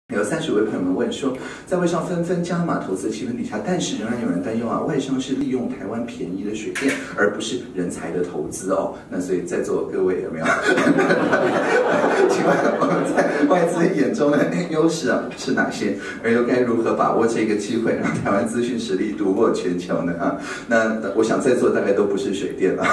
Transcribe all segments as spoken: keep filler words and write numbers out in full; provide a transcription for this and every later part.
有三十位朋友们问说，在外商纷纷加码投资的气氛底下，但是仍然有人担忧啊，外商是利用台湾便宜的水电，而不是人才的投资哦。那所以在座各位有没有？请问我们在外资眼中的优势啊是哪些？而又该如何把握这个机会，让台湾资讯实力独步全球呢？啊，那我想在座大概都不是水电了，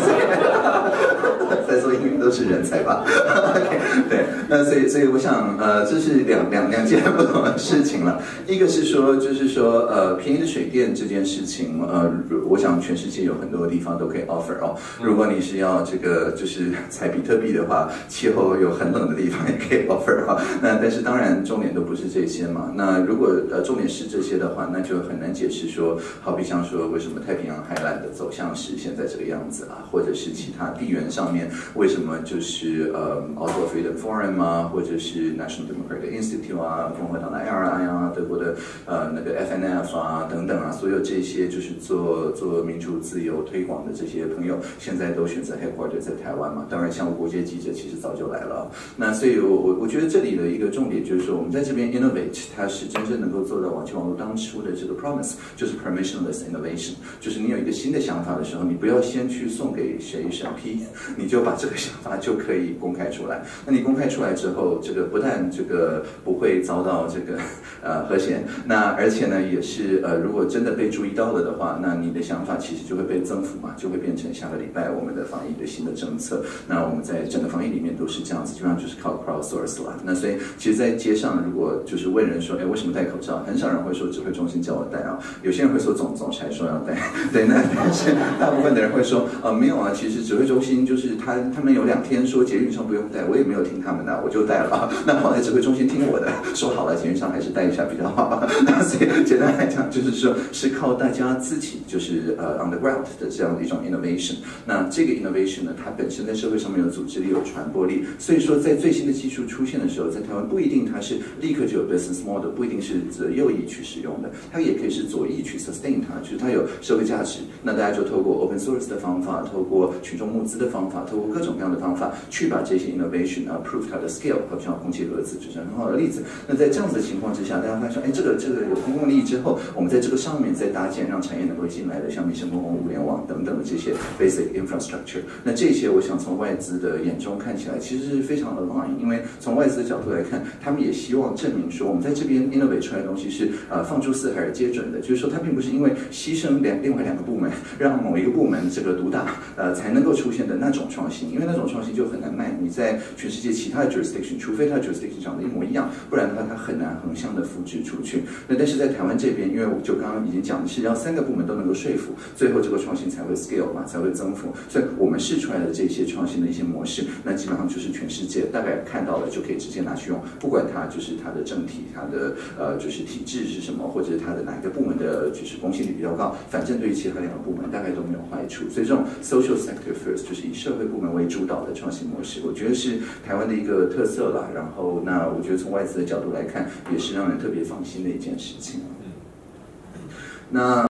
在座应该都是人才吧？ okay, 对，那所以所以我想呃，这是两两两件不同的事情了。一个是说，就是说呃，便宜的水电这件事情，呃，我想全世界有很多地方都可以 offer 哦。如果你是要这个就是采比特币的话，气候有很冷的地方也可以 offer 哈。那但是当然重点都不是这些嘛。那如果呃重点是这些的话，那就很难解释说，好比像说为什么太平洋海缆的走向是现在这个样子啊，或者是其他地缘上面为什么就是呃 Oslo Freedom Forum 啊，或者是 National Democratic Institute 啊，共和党的 L R I 啊，德国的呃那个 F N F 啊等等啊，所有这些就是做做民主自由推广的这些朋友，现在都选择 headquarter 在台湾嘛。当然，像国际记者其实早就来了。那所以我我我觉得这里的一个重点就是说，我们在这边 innovate， 它是真正能够做到网际网络当初的这个 promise， 就是 permissionless innovation， 就是你有一个新的想法的时候，你不要先去送给谁审批，你就把这个想法就可以公开出来。那你公开出来之后，这个不但这个不会遭到这个呃和谐，那而且呢也是呃如果真的被注意到了的话，那你的想法其实就会被增幅嘛，就会变成下个礼拜我们的防疫的新的政策。那我们在整个防疫里面都是这样子，基本上就是靠 crowdsource 啦。那所以其实，在街上如果就是问人说，哎，为什么戴口罩？很少人会说指挥中心叫我戴啊，有些人会说总总裁说要戴，对，那但是大部分的人会说，呃，没有啊，其实指挥中心就是他他们有两天说捷运上不用戴，我也没有听他们的，我就戴了啊。那后来指挥中心听我的，说好了，捷运上还是戴一下比较好。那所以简单来讲，就是说是靠大家自己就是呃 on the ground 的这样的一种 innovation。那这个 innovation 呢，它本身在社会上面有组织力、有传播力，所以说在最新的技术出现的时候，在台湾不一定它是立刻就有 business model， 不一定是择右翼去使用的，它也可以是左翼去 sustain 它，就是它有社会价值。那大家就透过 open source 的方法，透过群众募资的方法，透过各种各样的方法，去把这些 innovation 啊 prove 它的 scale， 好像空气盒子就是很好的例子。那在这样子的情况之下，大家发现说，哎，这个这个有公共利益之后，我们在这个上面再搭建让产业能够进来的，像民生公共物联网等等的这些 basic infrastructure。那这些我想从外资的眼中看起来，其实是非常 align， 因为从外资的角度来看，他们也希望证明说，我们在这边 innovate 出来的东西是呃放诸四海而皆准的，就是说它并不是因为牺牲两另外两个部门，让某一个部门这个独大呃才能够出现的那种创新，因为那种创新就很难卖。你在全世界其他的 jurisdiction， 除非它的 jurisdiction 长得一模一样，不然的话它很难横向的复制出去。那但是在台湾这边，因为我就刚刚已经讲的是要三个部门都能够说服，最后这个创新才会 scale 嘛，才会增幅。所以我们试出来的这些创新的一些模式，那基本上就是全世界大概看到了就可以直接拿去用，不管它就是它的政体，它的呃就是体制是什么，或者是它的哪一个部门的就是公信力比较高，反正对于其他两个部门大概都没有坏处。所以这种 social sector first 就是以社会部门为主导的创新模式，我觉得是台湾的一个特色啦。然后那我觉得从外资的角度来看，也是让人特别放心的一件事情。那